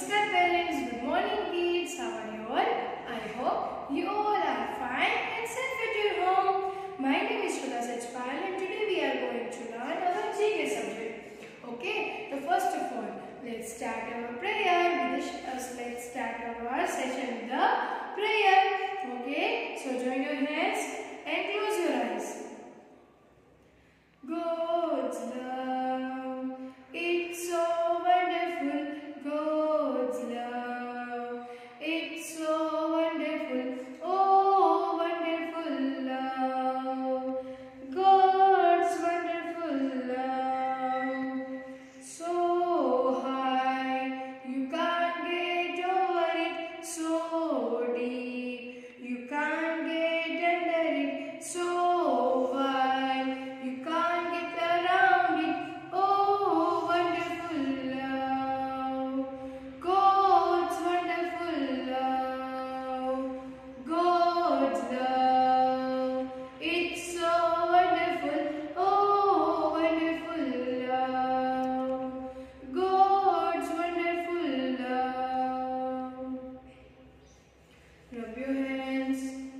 Namaskar parents, good morning kids, how are you all? I hope you all are fine and safe at your home. My name is Shudha Sachpal and today we are going to learn our GK subject. Okay, so first of all, let's start our prayer. Let's start our session with the prayer. Okay, so join your hands and close your eyes. God's love, it's so wonderful. God's love, it's so wonderful. Oh, wonderful love. God's wonderful love. So high, you can't get over it. So deep, you can't get under it. So wide, you can't get around it. Oh, wonderful love. God's wonderful love. God's love. It's so wonderful. Oh, wonderful love. God's wonderful love. Rub your hands.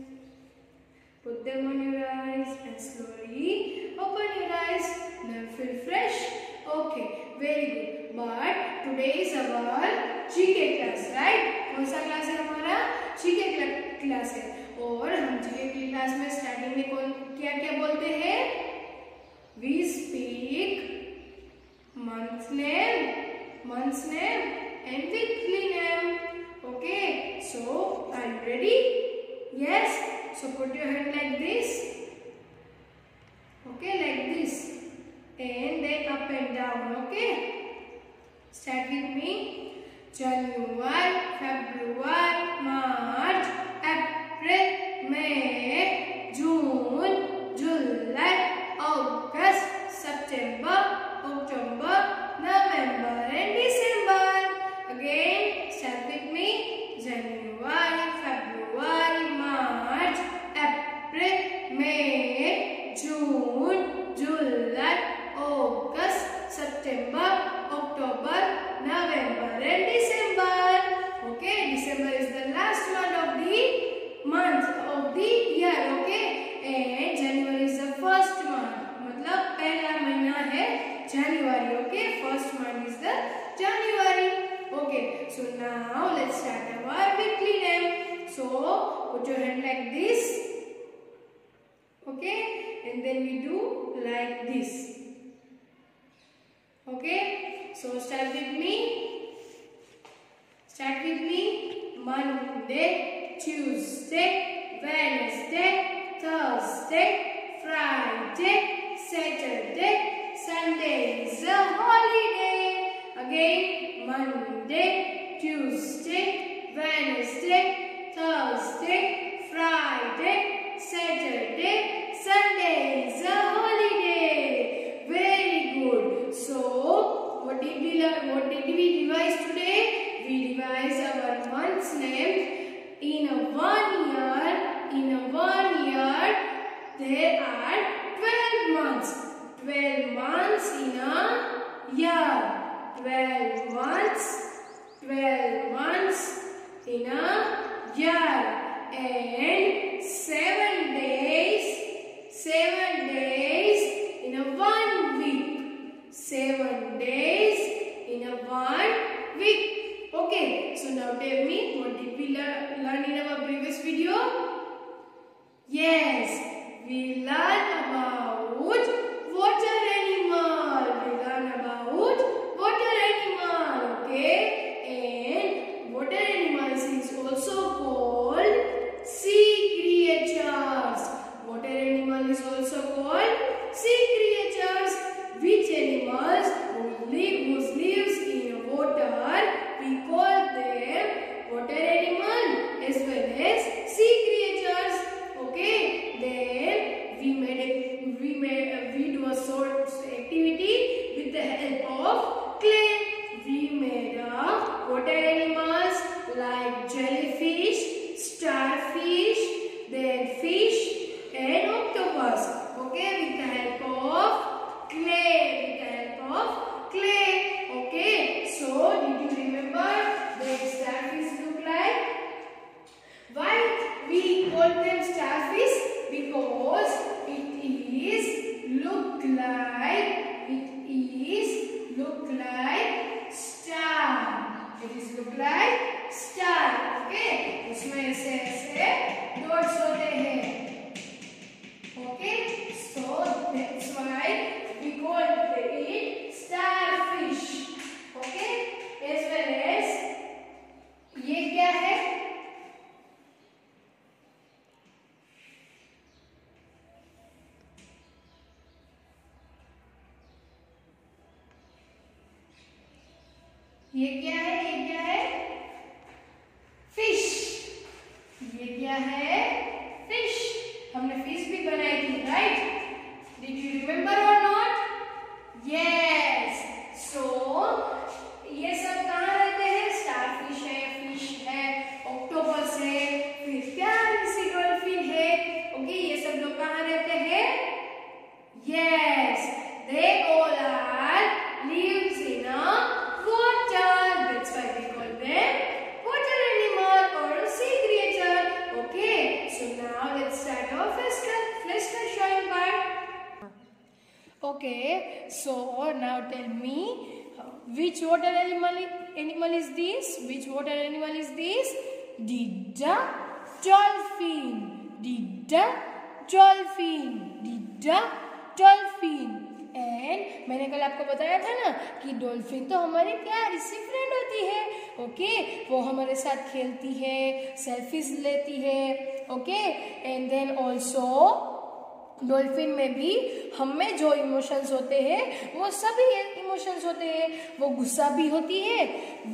Put them on your eyes and slowly open your eyes. Now feel fresh. Okay, very good. But today is our GK class, right? कौन सा class है हमारा? GK class है. और हम GK class में starting में कौन क्या क्या बोलते हैं? We speak month's name and weekly name. Okay, so are you ready? Yes. So put your hand like this. Okay, like this. And then up and down. Okay. Start with me. January, February, March, April, May, June, July, August, September, October, November and December. Again, start with me. January, February, March, April, May, June, July, August, September, October, November and December. Okay, December is the last one of the month of the year. Okay, and January is the first month. मतलब पहला महीना है January. Okay, first month is the January. Okay, so now let's start our weekly name. So put your hand like this. Okay, and then we do like this. Okay, so start with me. Monday, Tuesday, Wednesday, Thursday, Friday, Saturday, Sunday is a holiday. Again, Monday, Tuesday, Wednesday, Thursday, Friday, Saturday, Sunday is a holiday. Very good. So, what did we learn? What did we revise today? We revised our month's name. In a 1 year, there are 12 months. 12 months in a year. 12 months in a year. And 7 days in a 1 week. 7 days in a 1 week. Okay, so now tell me, what did we learn in our previous video? Yes, we learned about water animal. Okay, and water animals is also called sea creatures. Water animal is also called sea creatures. Which animals whose lives in water, we call them water animal as well as sea creatures. Okay, then we do a short activity with the help of clay. We made water animals like jellyfish, starfish, then fish and octopus. Okay, with the help of clay. Okay, so did you remember ये क्या है? ये क्या है? Fish. ये क्या है? Fish. हमने फिश भी बनाई थी, राइट? डिड यू रिमेम्बर और नॉट? यस। सो ये सब कहाँ रहते हैं? स्टारफिश है, फिश है, ऑक्टोपस है, फिर क्या सी डॉल्फिन है। ओके, ये सब लोग कहाँ रहते हैं? Yes, they all are lives in a water. That's why we call them water animal or sea creature. Okay, so now let's start our first showing part. Okay, so now tell me which water animal is this? Which water animal is this? The dolphin. The dolphin. The dolphin. And मैंने कल आपको बताया था ना कि dolphin तो हमारी प्यारी सी फ्रेंड होती है। ओके, वो हमारे साथ खेलती है, सेल्फीज लेती है। Okay, and then also dolphin में भी हम में जो इमोशंस होते हैं वो सभी इमोशंस होते हैं। वो गुस्सा भी होती है,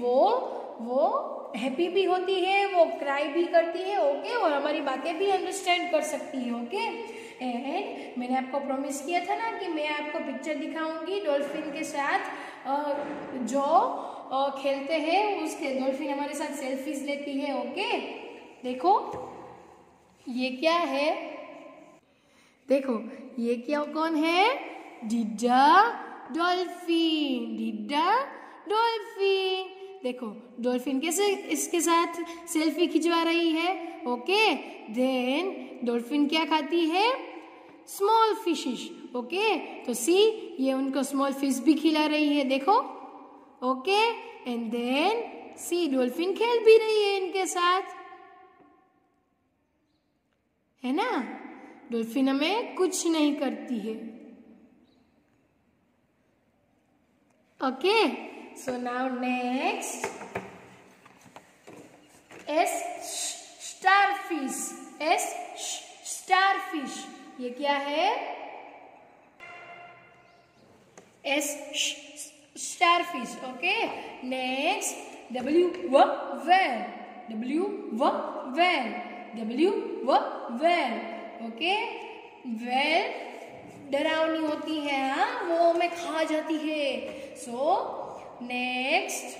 वो हैप्पी भी होती है, वो क्राई भी करती है। ओके, और हमारी बातें भी अंडरस्टैंड कर सकती है। ओके, एंड मैंने आपको प्रॉमिस किया था ना कि मैं आपको पिक्चर दिखाऊंगी डॉल्फिन के साथ जो खेलते हैं। उसके डॉल्फिन हमारे साथ सेल्फीज लेती है। ओके, देखो ये क्या है? देखो ये क्या, कौन है? डिडा डॉल्फिन। डिडा डॉल्फिन। देखो डॉल्फिन कैसे इसके साथ सेल्फी खिंचवा रही है। ओके, देन डॉल्फिन क्या खाती है? Small fishes. ओके, तो सी ये उनको स्मॉल फिश भी खिला रही है, देखो। Okay, and then see dolphin खेल भी रही है इनके साथ, है ना? डॉल्फिन हमें कुछ नहीं करती है। Okay, so now next starfish. Starfish ये क्या है? Starfish. Okay, next whale. Okay, whale डरावनी होती है, हाँ, वो हमें खा जाती है। So next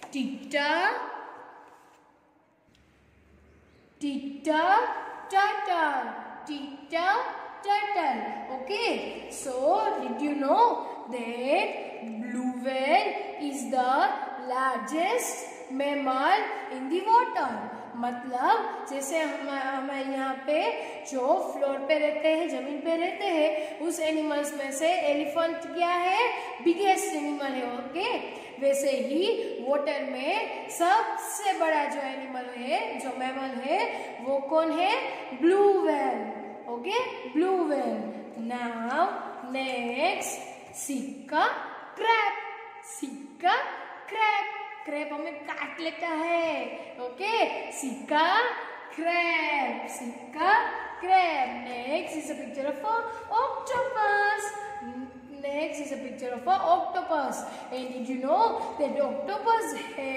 turtle. Okay, so did you know that blue whale is the largest mammal in the water? मतलब जैसे हमें यहाँ पे जो फ्लोर पे रहते हैं, जमीन पे रहते हैं, उस एनिमल्स में से एलिफेंट क्या है? बिगेस्ट एनिमल है। ओके, वैसे ही वाटर में सबसे बड़ा जो एनिमल है, जो मैमल है, वो कौन है? Blue whale. Okay, blue whale. Now next sea crab. Sea crab. Crab हमें काट लेता है। Okay, sea crab. Sea crab. Next is a picture of octopus. Next is a picture of an octopus. And did you know that octopus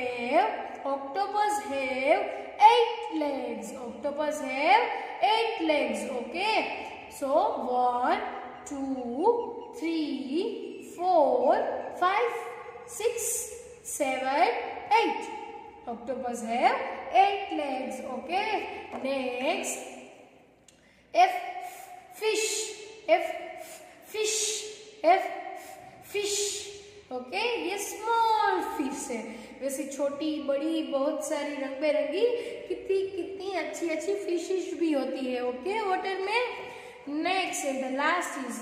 have 8 legs? Octopus have 8 legs. Okay. So 1, 2, 3, 4, 5, 6, 7, 8. Octopus have 8 legs. Okay. Next, fish. Fish. Okay, ये small fish है। वैसे छोटी बड़ी बहुत सारी रंग बिरंगी कितनी अच्छी अच्छी फिशेस भी होती है। ओके, वाटर में। Next and the last is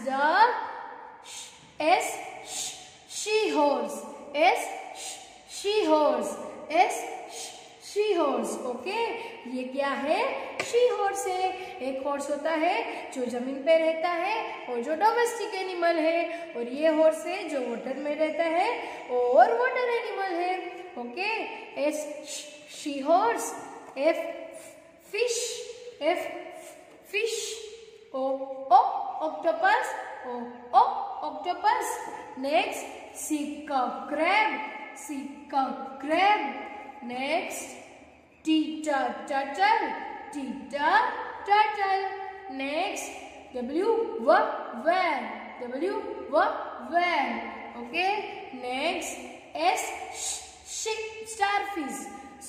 the seahorse. Okay, ये क्या है? शी हॉर्स है। एक हॉर्स होता है जो जमीन पे रहता है और जो डोमेस्टिक एनिमल है, और ये हॉर्स है जो वाटर में रहता है और वाटर एनिमल है। Okay, seahorse. Fish. Octopus. Next sea crab. C crab. Next, turtle. Turtle. Next, W whale. Okay. Next, S starfish.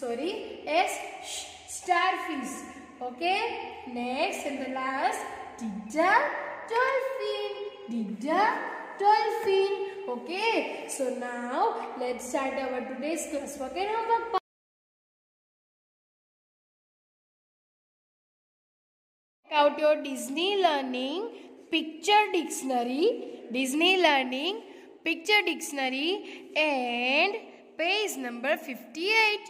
Starfish. Okay. Next and the last, dolphin. Dolphin. Okay. So now let's start our today's classwork and homework. Check out your Disney Learning Picture Dictionary. And page number 58.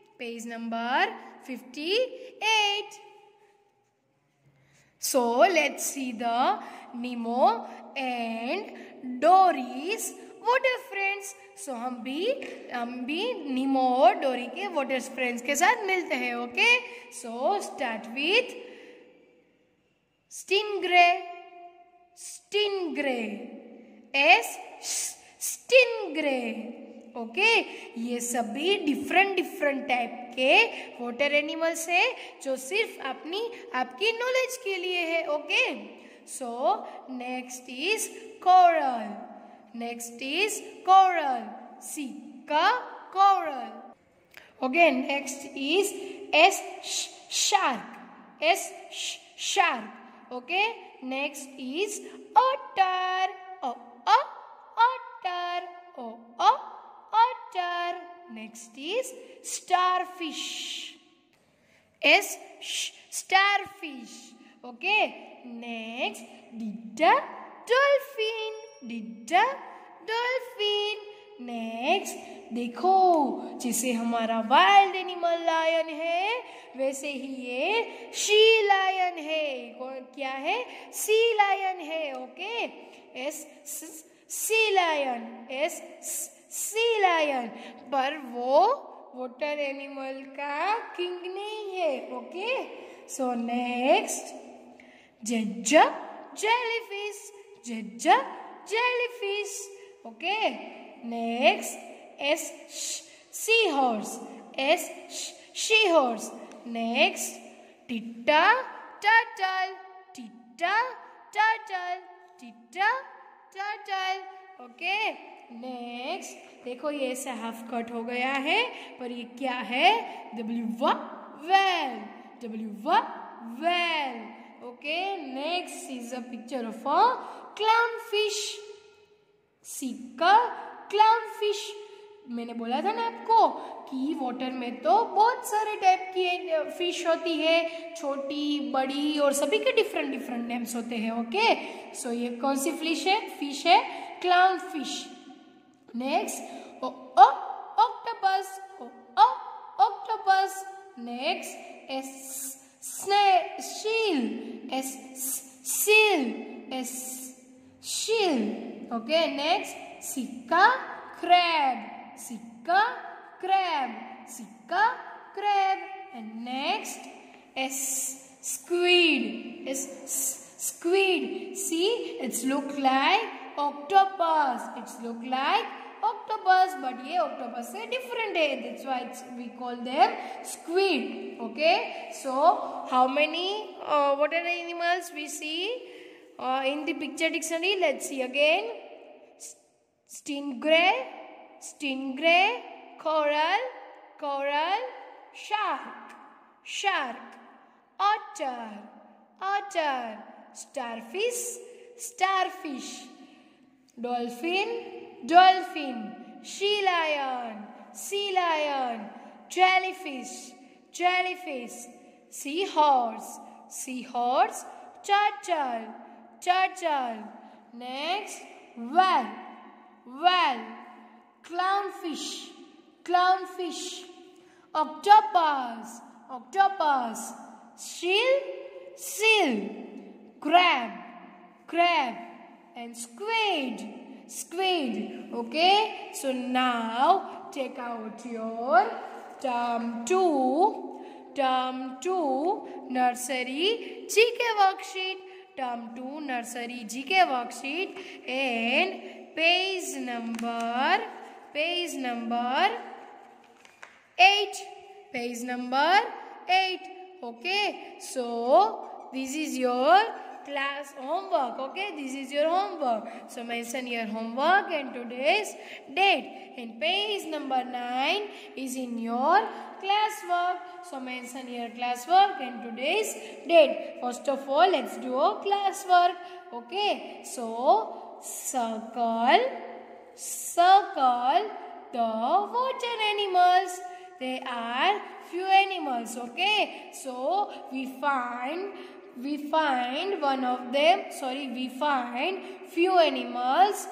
So let's see the Nemo and Dory's water friends. So हम भी Nemo और Dory के water friends के साथ मिलते हैं. Okay. So start with stingray. Stingray. Okay. ये सभी डिफरेंट टाइप के वाटर एनिमल्स है जो सिर्फ आपकी नॉलेज के लिए है. Okay. So next is coral. Sea का coral. Okay. Next is shark. Okay. Next is otter. Otter. Next is starfish. Starfish. Okay. Next, dolphin. Next, देखो जैसे हमारा वाइल्ड एनिमल लायन है वैसे ही ये शी लायन है. क्या है? सी लायन है. ओके. Sea lion. पर वो वाटर एनिमल का किंग नहीं है. Okay. So next, jellyfish. Okay. Next, seahorse. Next, turtle. Okay. Next देखो ये ऐसा हाफ कट हो गया है पर ये क्या है? whale. Okay. Next is a picture of a clownfish. clownfish. मैंने बोला था ना आपको कि वाटर में तो बहुत सारे टाइप की फिश होती है, छोटी बड़ी और सभी के डिफरेंट नेम्स होते हैं. ओके. सो ये कौन सी फिश है? Clownfish. Next, octopus. Next, seal. Okay. Next, sea crab. And next, squid. See, it's look like octopus. But ये octopus से different है. That's why we call them squid. Okay. So how many water animals we see in the picture dictionary? Let's see again. Stingray, coral, shark, otter, starfish, dolphin, sea lion, jellyfish, seahorse, turtle. Next, whale, clownfish, octopus, seal, crab, and squid. Okay. So now take out your term 2 nursery GK worksheet. Term 2 nursery GK worksheet and page number page number 8. Page number 8. Okay, so this is your class homework. Okay, this is your homework. So mention your homework and today's date. And page number 9 is in your classwork. So mention your classwork and today's date. First of all, let's do a classwork. Okay, so circle the water animals. They are few animals. Okay, so we find one of them. Sorry, we find few animals.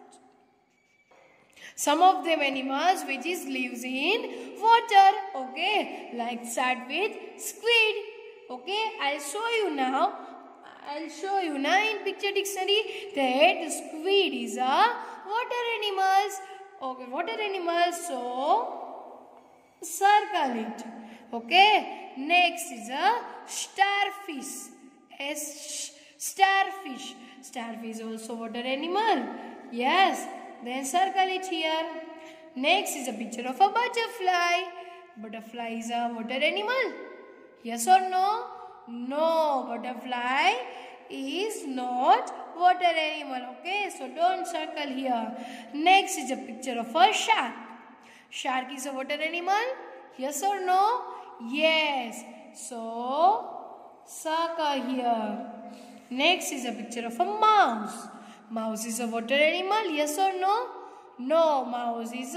Some of them animals which is lives in water. Okay, like start with squid. Okay, I'll show you now in picture dictionary that the squid is a water animals. Okay, water animals. So circle it. Okay, next is a starfish. Starfish. Starfish also water animal. Yes, then circle it here. Next is a picture of a butterfly. Butterfly is a water animal. Yes or no? No, butterfly is not water animal. Okay, so don't circle here. Next is a picture of a shark. Shark is a water animal. Yes or no? Yes. So circle here. Next is a picture of a mouse. Mouse is a water animal. Yes or no? No, mouse is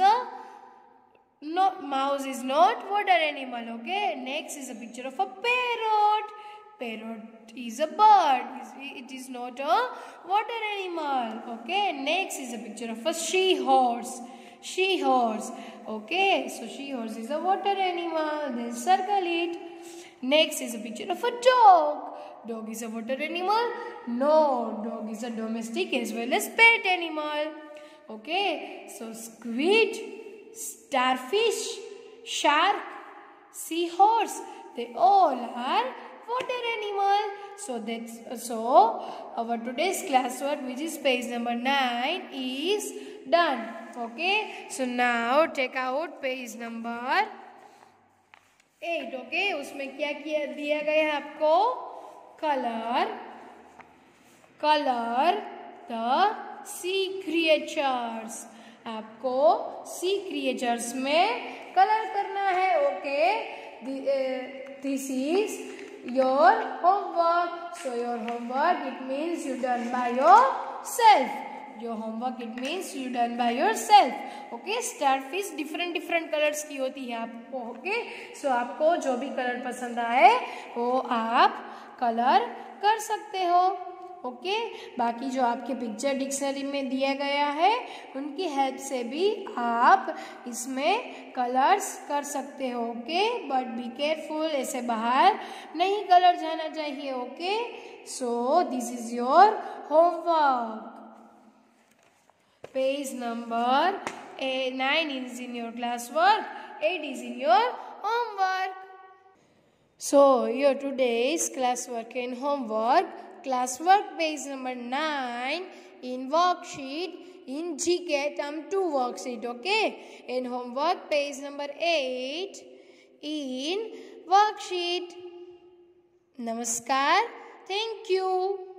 not water animal. Okay. Next is a picture of a parrot. Parrot is a bird. It is not a water animal. Okay. Next is a picture of a seahorse. Seahorse. Okay. So seahorse is a water animal. Then circle it. Next is a picture of a dog. Dog is a water animal? No. Dog is a domestic as well as pet animal. Okay. So squid, starfish, shark, seahorse, they all are water animal. So our today's classwork, which is page number 9, is done. Okay. So now take out page number 8. Okay. उसमें क्या किया दिया गया है आपको? Color the sea creatures. आपको sea creatures में color करना है. Okay. This is your homework. So your homework, it means you done by yourself. Your homework, it means you done by yourself. Okay. Starfish different colors की होती है आपको. Okay. So आपको जो भी color पसंद आए वो आप color कर सकते हो. ओके. बाकी जो आपके पिक्चर डिक्शनरी में दिया गया है उनकी हेल्प से भी आप इसमें कलर्स कर सकते हो. ओके. बट बी केयरफुल, ऐसे बाहर नहीं कलर जाना चाहिए. Okay. So this is your homework. Page number 9 is in your classwork, 8 is in your homework. So your today's classwork and homework. Classwork page number 9 in worksheet in GK term 2 worksheet. Okay. And homework page number 8 in worksheet. Namaskar. Thank you.